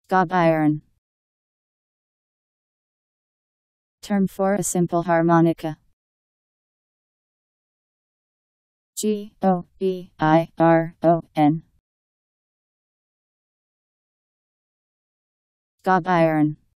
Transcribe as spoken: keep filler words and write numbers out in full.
Gob iron. Term for a simple harmonica. G O B I R O N. Gob iron.